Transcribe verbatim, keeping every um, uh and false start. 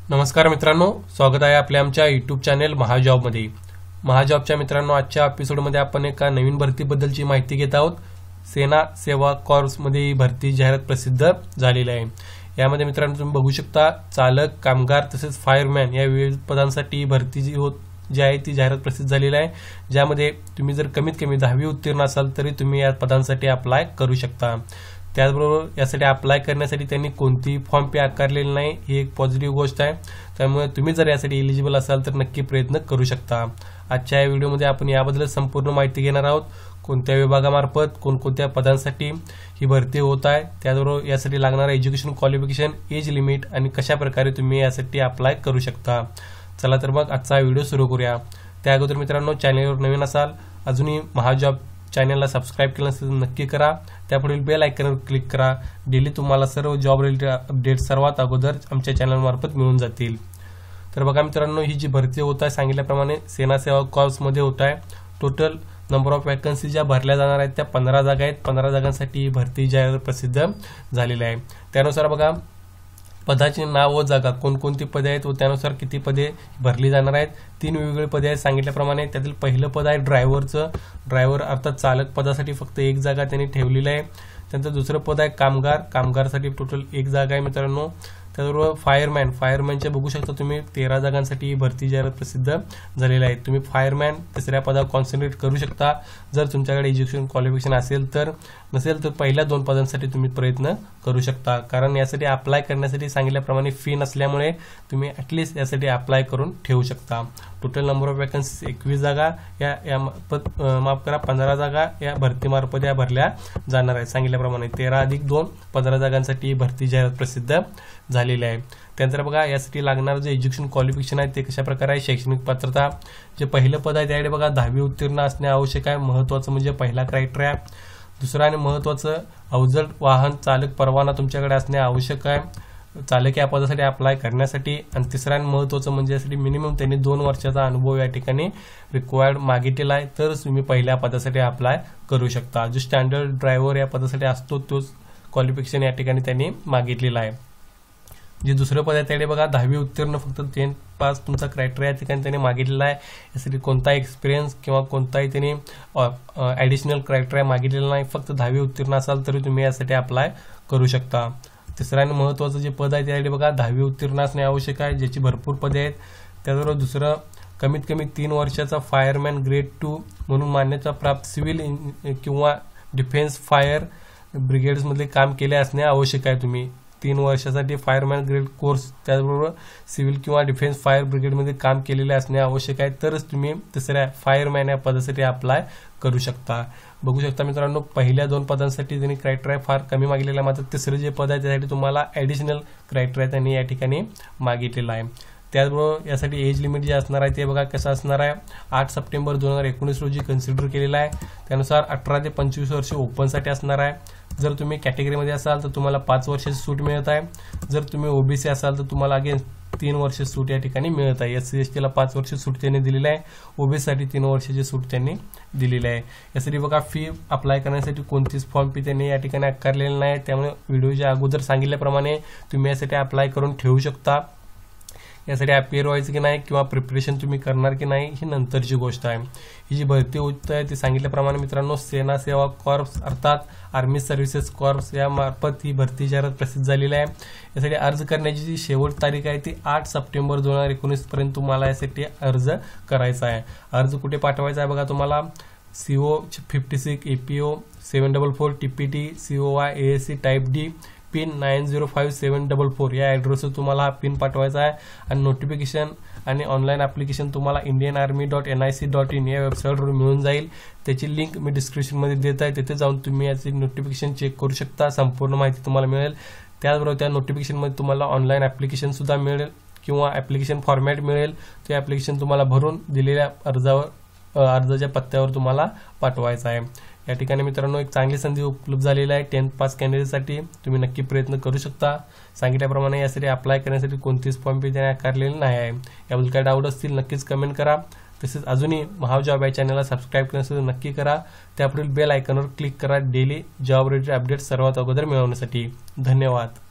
नमस्कार मित्रांनो, स्वागत आहे आपल्या आमच्या यूट्यूब चॅनेल महाजॉबमध्ये। महाजॉबच्या मित्रांनो, आजच्या एपिसोडमध्ये आपण एका नवीन भरतीबद्दलची माहिती घेत आहोत। सेना सेवा कॉर्प्समध्ये ही भरती जाहिरात प्रसिद्ध झालेली आहे। यामध्ये मित्रांनो तुम्ही बघू शकता, चालक, कामगार तसेच फायरमॅन या विविध पदांसाठी भरती जी होत जी आहे ती जाहिरात प्रसिद्ध झालेली आहे। ज्यामध्ये तुम्ही जर कमीत कमी दहावी उत्तीर्ण असाल तरी तुम्ही या पदांसाठी अप्लाय करू शकता। त्याचबरोबर यासाठी अप्लाय करण्यासाठी त्यांनी कोणती फॉर्म पे आकारलेला नाही, ही एक पॉझिटिव्ह गोष्ट आहे। त्यामुळे तुम्ही जर यासाठी एलिजिबल असाल तर नक्की प्रयत्न करू शकता। आजच्या या व्हिडिओमध्ये आपण याबद्दल संपूर्ण माहिती घेणार आहोत। कोणत्या विभागामार्फत कोणकोणत्या पदांसाठी ही भरती होत आहे, त्याचबरोबर यासाठी लागणारा एज्युकेशन क्वालिफिकेशन, एज लिमिट आणि कशा प्रकारे तुम्ही यासाठी अप्लाय करू शकता। चला तर मग आजचा व्हिडिओ सुरू करूया। त्या अगोदर मित्रांनो, चॅनलवर नवीन असाल, अजूनही महाजॉब चॅनलला सबस्क्राइब केलं नसेल तर नक्की करा। त्यापुढील बेल आयकॉनवर क्लिक करा। डेली तुम्हाला सर्व जॉब रिलेटेड अपडेट सर्वात अगोदर आमच्या चॅनल मार्फत मिळून जातील। तर बघा मित्रांनो, ही जी भरती होत आहे सांगितल्याप्रमाणे सेना सेवा कॉर्प्समध्ये होत आहे। टोटल नंबर ऑफ वॅकन्सी ज्या भरल्या जाणार आहेत त्या पंधरा जागा आहेत। पंधरा जागांसाठी ही भरती जाहिरात प्रसिद्ध झालेली आहे। त्यानुसार बघा, पदाचे नाव व जागा, कोणकोणती पदे आहेत व त्यानुसार किती पदे भरली जाणार आहेत। तीन वेगवेगळे पदे आहेत सांगितल्याप्रमाणे। त्यातील पहिलं पद आहे ड्रायव्हरचं। ड्रायव्हर अर्थात चालक पदासाठी फक्त एक जागा त्यांनी ठेवलेली आहे। त्यानंतर दुसरं पद आहे कामगार। कामगारसाठी टोटल एक जागा आहे मित्रांनो। त्याचबरोबर फायरमॅन, फायरमॅनच्या बघू शकता तुम्ही तेरा जागांसाठी ही भरती जाहिरात प्रसिद्ध झालेली आहे। तुम्ही फायरमॅन तिसऱ्या पदावर कॉन्सन्ट्रेट करू शकता जर तुमच्याकडे एज्युकेशन क्वालिफिकेशन असेल तर। नसेल तर पहिल्या दोन पदांसाठी तुम्ही प्रयत्न करू शकता, कारण यासाठी अप्लाय करण्यासाठी सांगितल्याप्रमाणे फी नसल्यामुळे तुम्ही ॲटलिस्ट यासाठी अप्लाय करून ठेवू शकता। टोटल नंबर ऑफ वॅकन्सी एकवीस जागा या या माफ करा पंधरा जागा या भरतीमार्फत या भरल्या जाणार आहेत। सांगितल्याप्रमाणे तेरा अधिक दोन पंधरा जागांसाठी भरती जाहिरात प्रसिद्ध झालेली आहे। त्यानंतर बघा, यासाठी लागणारं जे एज्युकेशन क्वालिफिकेशन आहे ते कशा प्रकारे आहे। शैक्षणिक पात्रता, जे पहिलं पद आहे त्याकडे बघा दहावी उत्तीर्ण असणे आवश्यक आहे। महत्त्वाचं म्हणजे पहिला क्रायटेरिया। दुसरं आणि महत्त्वाचं, अवजड वाहन चालक परवाना तुमच्याकडे असणे आवश्यक आहे चालक या पदासाठी अप्लाय करण्यासाठी। आणि तिसरं आणि महत्त्वाचं म्हणजे यासाठी मिनिमम त्यांनी दोन वर्षाचा अनुभव या ठिकाणी रिक्वायर्ड मागितलेला आहे, तर तुम्ही पहिल्या पदासाठी अप्लाय करू शकता। जो स्टँडर्ड ड्रायव्हर या पदासाठी असतो तोच क्वालिफिकेशन या ठिकाणी त्यांनी मागितलेला आहे। जे दुसरं पद आहे त्याकडे बघा दहावी उत्तीर्ण, फक्त टेन पास तुमचा क्रायटेरिया या ठिकाणी त्यांनी मागितलेला आहे। यासाठी कोणताही एक्सपिरियन्स किंवा कोणताही त्यांनी ॲडिशनल क्रायटेरिया मागितलेला नाही, फक्त दहावी उत्तीर्ण असाल तरी तुम्ही यासाठी अप्लाय करू शकता। तिसरं आणि महत्त्वाचं जे पद आहे त्याकडे बघा दहावी उत्तीर्ण असणे आवश्यक आहे, ज्याची भरपूर पदे आहेत। त्याचबरोबर दुसरं, कमीत कमी तीन वर्षाचा फायरमॅन ग्रेड टू म्हणून मान्यता प्राप्त सिव्हिल किंवा डिफेन्स फायर ब्रिगेड्समध्ये काम केले असणे आवश्यक आहे। तुम्ही तीन वर्षासाठी फायरमॅन ग्रेड कोर्स, त्याचबरोबर सिव्हिल किंवा डिफेन्स फायर ब्रिगेडमध्ये काम केलेले असणे आवश्यक आहे, तरच तुम्ही तिसऱ्या फायरमॅन या पदासाठी अप्लाय करू शकता। बघू शकता मित्रांनो, पहिल्या दोन पदांसाठी त्यांनी क्रायटेरिया फार कमी मागितलेला आहे, मात्र तिसरं जे पद आहे त्यासाठी तुम्हाला ॲडिशनल क्रायटेरिया त्यांनी या ठिकाणी मागितलेला आहे। त्याचबरोबर यासाठी एज लिमिट जे असणार आहे ते बघा कसं असणार आहे। आठ सप्टेंबर दोन हजार एकोणीस रोजी कन्सिडर केलेला आहे। त्यानुसार अठरा ते पंचवीस वर्ष ओपनसाठी असणार आहे। जर तुम्ही कॅटेगरीमध्ये असाल तर तुम्हाला पाच वर्षाची सूट मिळत आहे। जर तुम्ही ओबीसी असाल तर तुम्हाला अगेन तीन वर्ष सूट या ठिकाणी मिळत आहे। एस सी एस टीला पाच वर्ष सूट त्यांनी दिलेली आहे, ओबीसीसाठी तीन वर्षाची सूट त्यांनी दिलेली आहे। यासाठी बघा, फी अप्लाय करण्यासाठी कोणतीच फॉर्म फी त्यांनी या ठिकाणी आकारलेली नाही, त्यामुळे व्हिडिओच्या अगोदर सांगितल्याप्रमाणे तुम्ही यासाठी अप्लाय करून ठेवू शकता। यासाठी अपियर व्हायचं की नाही किंवा प्रिपरेशन तुम्ही करणार की नाही ही नंतरची गोष्ट आहे। ही जी भरती होत आहे ती सांगितल्याप्रमाणे मित्रांनो, सेना सेवा कॉर्प्स अर्थात आर्मी सर्व्हिसेस कॉर्प्स या मार्फत ही भरती जाहिरात प्रसिद्ध झालेली आहे। यासाठी अर्ज करण्याची जी शेवट तारीख आहे ती आठ सप्टेंबर दोन हजार एकोणीस पर्यंत तुम्हाला यासाठी अर्ज करायचा आहे। अर्ज कुठे पाठवायचा आहे बघा, तुम्हाला CO fifty six APO seven double four TPT CO Y ASC type D pin nine zero five seven double four या ॲड्रेसवर तुम्हाला हा पिन पाठवायचा आहे। आणि नोटिफिकेशन आणि ऑनलाईन ॲप्लिकेशन तुम्हाला Indian Army dot N I C dot in या वेबसाईटवर मिळून जाईल। त्याची लिंक मी डिस्क्रिप्शनमध्ये देत आहे, तिथे जाऊन तुम्ही याची नोटिफिकेशन चेक करू शकता, संपूर्ण माहिती तुम्हाला मिळेल। त्याचबरोबर त्या नोटिफिकेशनमध्ये तुम्हाला ऑनलाईन ॲप्लिकेशनसुद्धा मिळेल किंवा ॲप्लिकेशन फॉर्मॅट मिळेल। ते ॲप्लिकेशन तुम्हाला भरून दिलेल्या अर्जावर अर्जाच्या पत्त्यावर तुम्हाला पाठवायचं आहे। या ठिकाणी मित्रांनो, एक चांगली संधी उपलब्ध झालेली आहे टेन्थ पास कॅन्डिडेटसाठी, तुम्ही नक्की प्रयत्न करू शकता। सांगितल्याप्रमाणे यासाठी अप्लाय करण्यासाठी कोणतीच फॉर्म फी त्याने आकारलेली नाही आहे। याबद्दल काय डाऊट असतील नक्कीच कमेंट करा। तसेच अजूनही महाजॉब या चॅनलला सबस्क्राईब करण्यासाठी नक्की करा। त्यापुढील बेल आयकॉनवर क्लिक करा डेली जॉब रिलेटेड अपडेट सर्वात अगोदर मिळवण्यासाठी। धन्यवाद।